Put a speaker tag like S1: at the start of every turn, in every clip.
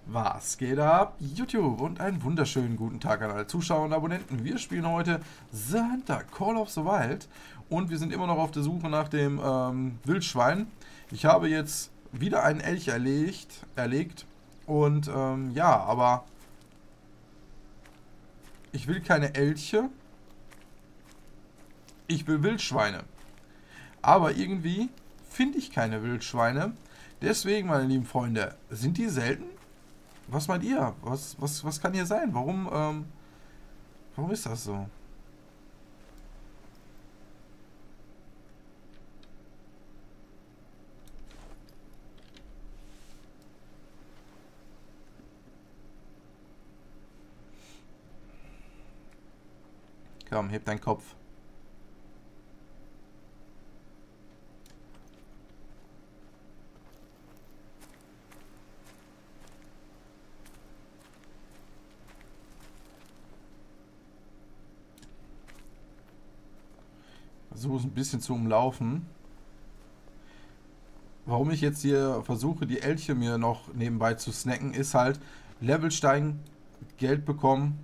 S1: Was geht ab, YouTube? Und einen wunderschönen guten Tag an alle Zuschauer und Abonnenten. Wir spielen heute The Hunter Call of the Wild und wir sind immer noch auf der Suche nach dem Wildschwein. Ich habe jetzt wieder einen Elch erlegt und ja, aber ich will keine Elche, ich will Wildschweine. Aber irgendwie finde ich keine Wildschweine. Deswegen, meine lieben Freunde, sind die selten? Was meint ihr? Was kann hier sein? Warum ist das so? Komm, heb deinen Kopf. Versuche es ein bisschen zu umlaufen. Warum ich jetzt hier versuche, die Elche mir noch nebenbei zu snacken, ist halt Level steigen, Geld bekommen.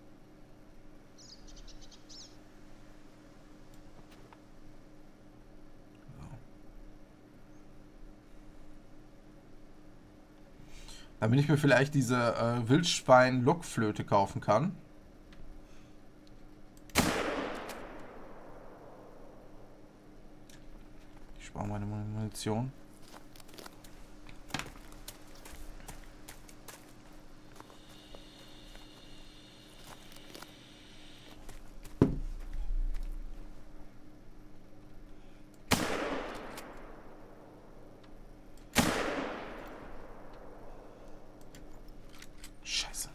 S1: Damit ich mir vielleicht diese Wildschwein-Lockflöte kaufen kann. Ich spare meine Munition. Scheiße.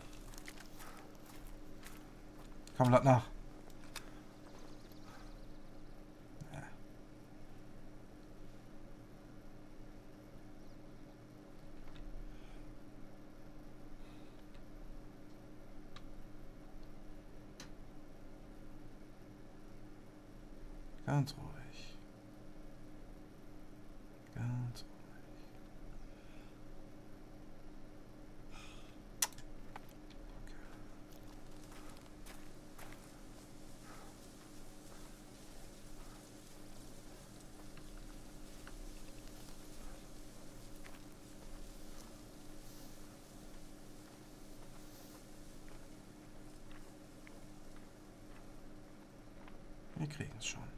S1: Komm, lad nach. Ganz ruhig. Ganz ruhig. Wir kriegen es schon.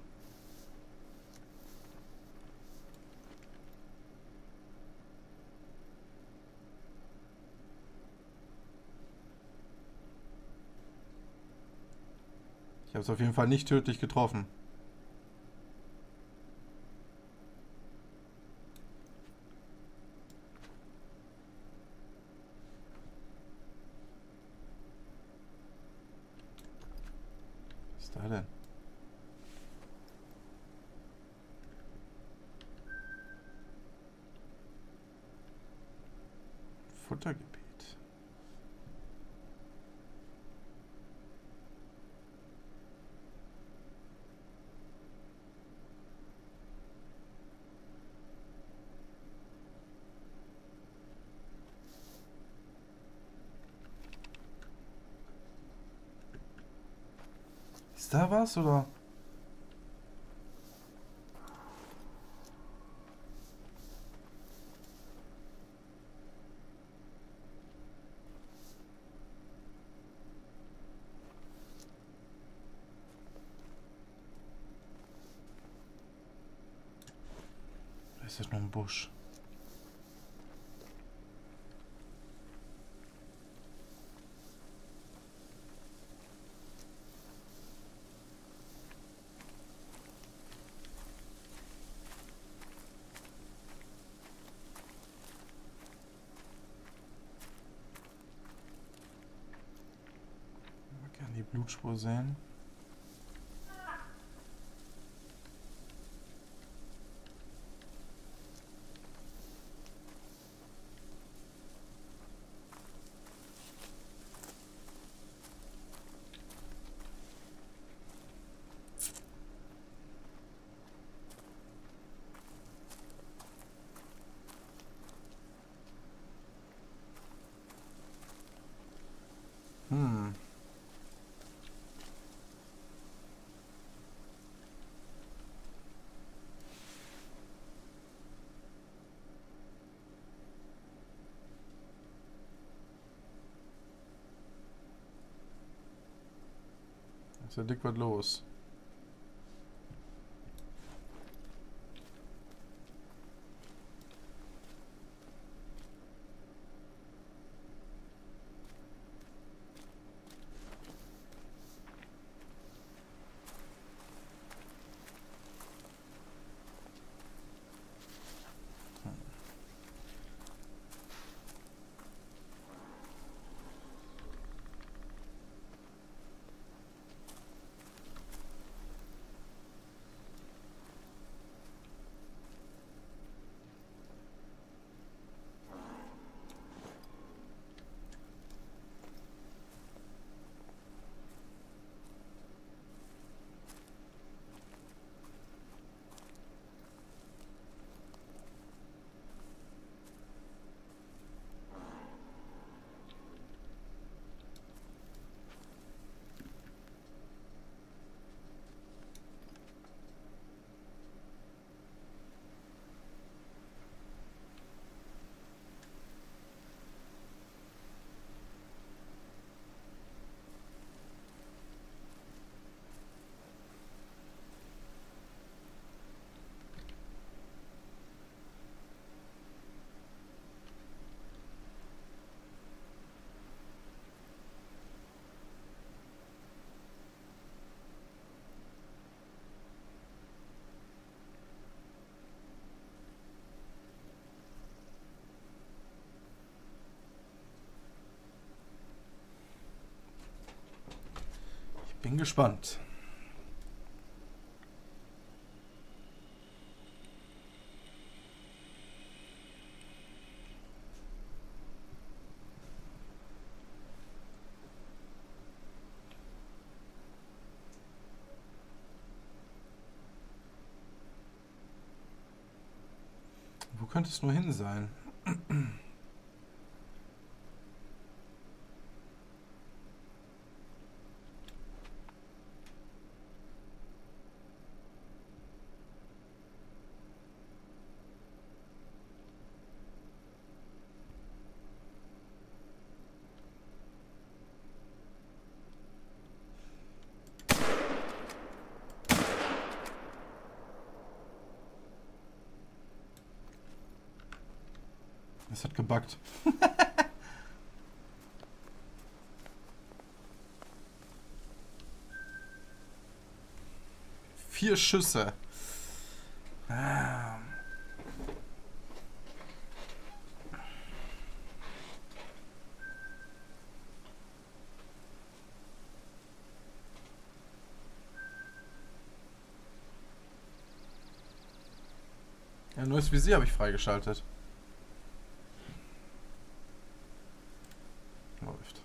S1: Ich habe es auf jeden Fall nicht tödlich getroffen. Was ist da denn? Futtergebiet. Ist da was oder? Ist das nur ein Busch? Man kann die Blutspur sehen. Hm. Ist ja dick was los. Bin gespannt. Wo könnte es nur hin sein? Es hat gebuggt. 4 Schüsse. Ah. Ein neues Visier habe ich freigeschaltet. Läuft.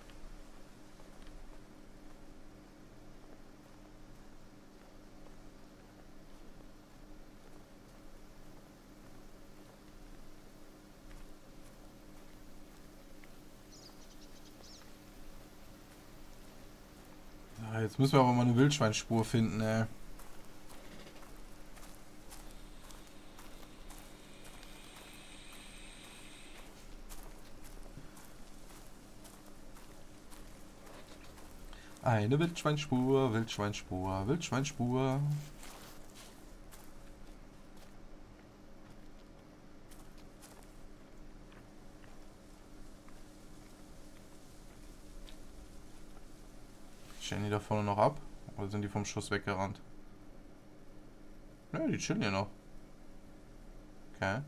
S1: Ah, jetzt müssen wir aber mal eine Wildschweinspur finden, ey. Eine Wildschweinspur, Wildschweinspur, Wildschweinspur. Stehen die da vorne noch ab? Oder sind die vom Schuss weggerannt? Ja, die chillen hier noch. Okay.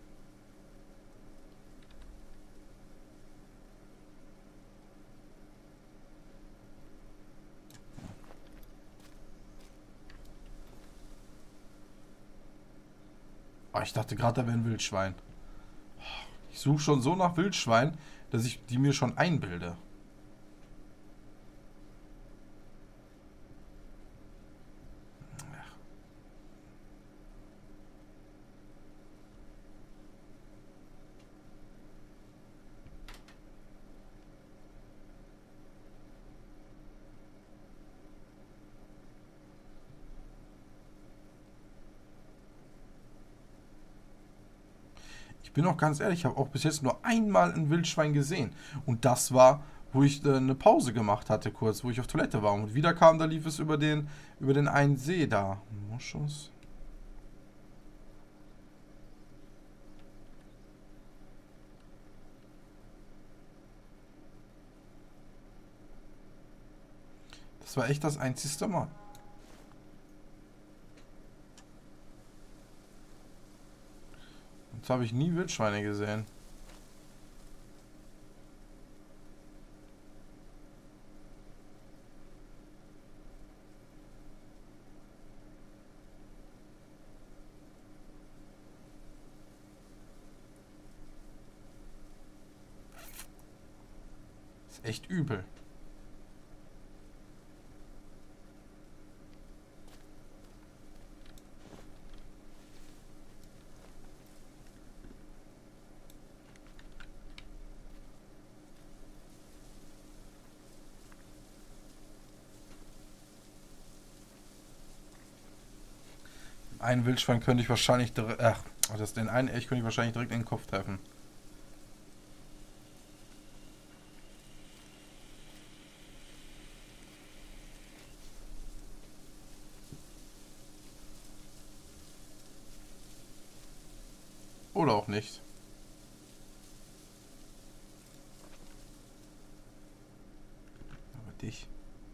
S1: Oh, ich dachte gerade, da wäre ein Wildschwein. Ich suche schon so nach Wildschwein, dass ich die mir schon einbilde. bin auch ganz ehrlich, ich habe auch bis jetzt nur einmal ein Wildschwein gesehen. Und das war, wo ich eine Pause gemacht hatte, kurz, wo ich auf Toilette war. Und wieder kam, da lief es über den einen See da. Moschus. Das war echt das einzigste Mal. Jetzt habe ich nie Wildschweine gesehen. Ist echt übel. Einen Wildschwein könnte ich wahrscheinlich direkt. Ach, den einen Elch könnte ich wahrscheinlich direkt in den Kopf treffen. Oder auch nicht. Aber dich.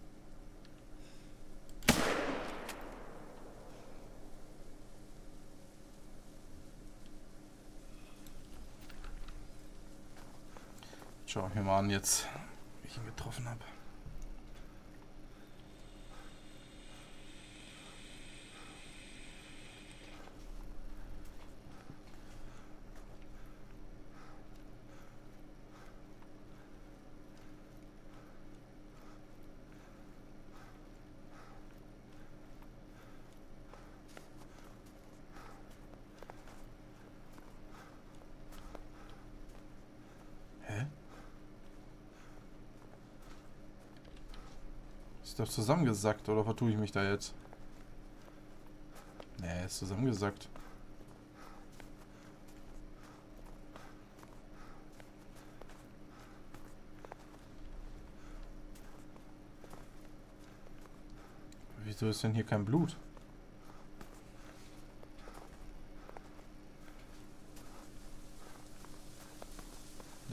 S1: Schau ich mir mal an jetzt, wie ich ihn getroffen habe. Hä? Ist doch zusammengesackt, oder vertue ich mich da jetzt? Nee, ist zusammengesackt. Wieso ist denn hier kein Blut? Ja.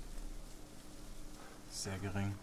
S1: Sehr gering.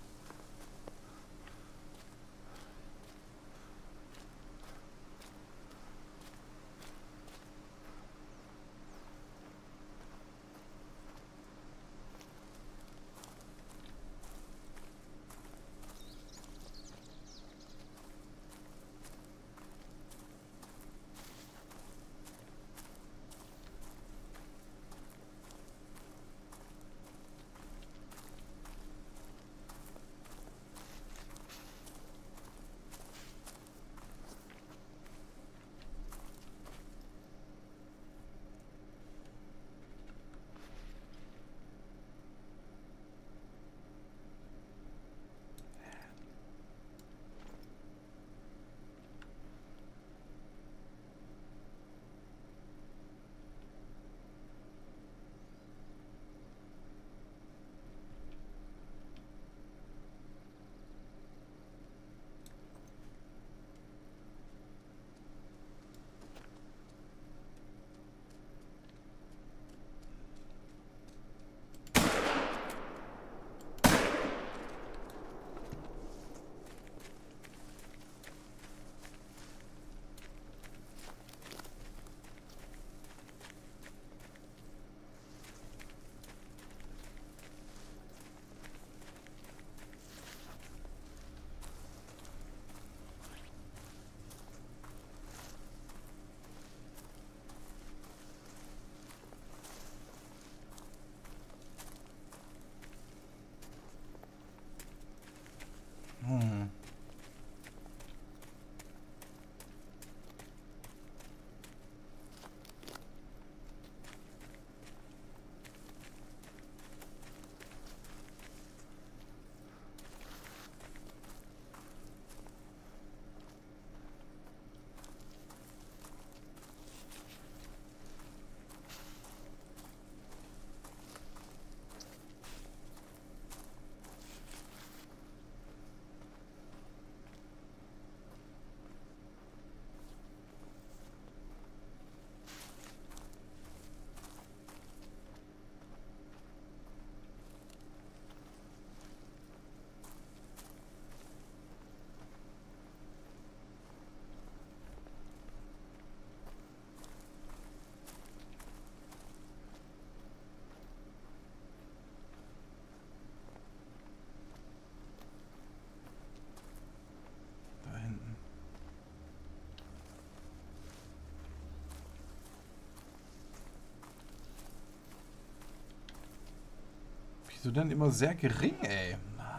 S1: Wieso denn immer sehr gering, ey?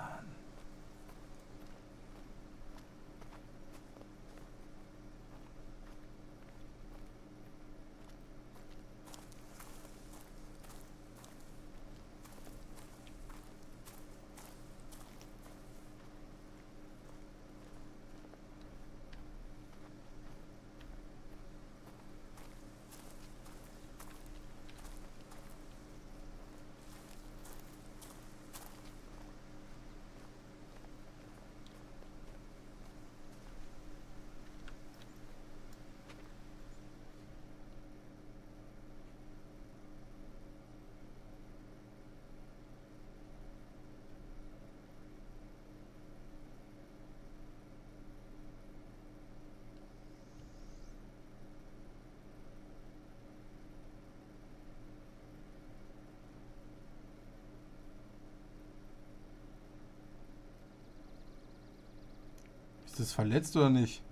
S1: Ist das verletzt oder nicht?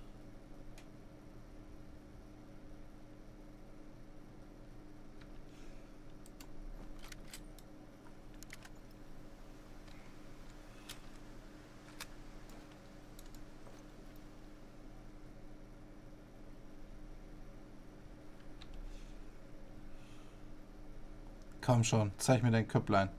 S1: Komm schon, zeig mir dein Köpplein.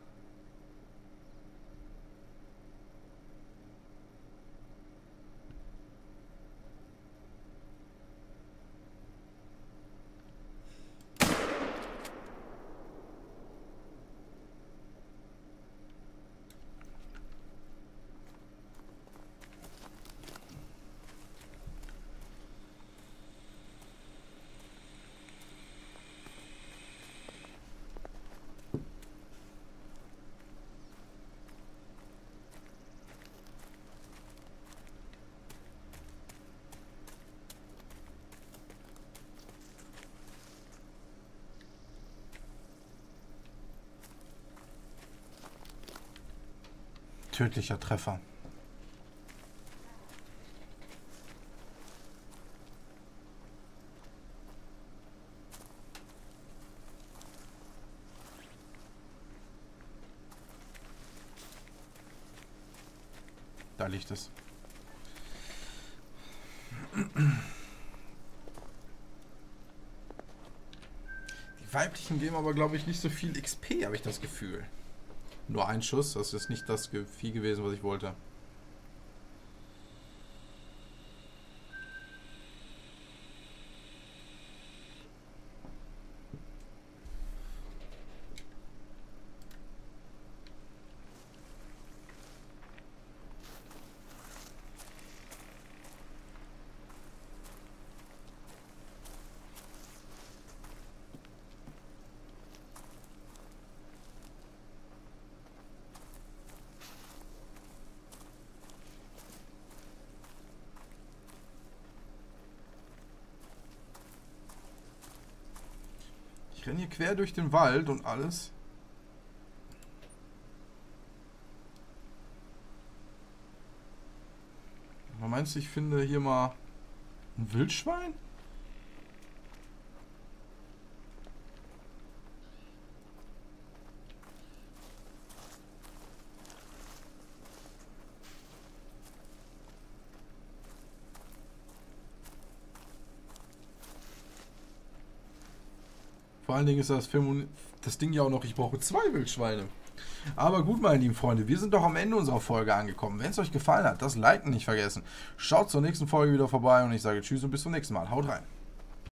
S1: Tödlicher Treffer. Da liegt es. Die weiblichen geben aber, glaube ich, nicht so viel XP, habe ich das Gefühl. Nur ein Schuss, das ist nicht das Vieh gewesen, was ich wollte. Ich renne hier quer durch den Wald und alles. Meinst du, ich finde hier mal ein Wildschwein? Vor allen Dingen ist das Ding ja auch noch, ich brauche 2 Wildschweine. Aber gut, meine lieben Freunde, wir sind doch am Ende unserer Folge angekommen. Wenn es euch gefallen hat, das Liken nicht vergessen. Schaut zur nächsten Folge wieder vorbei und ich sage Tschüss und bis zum nächsten Mal. Haut rein.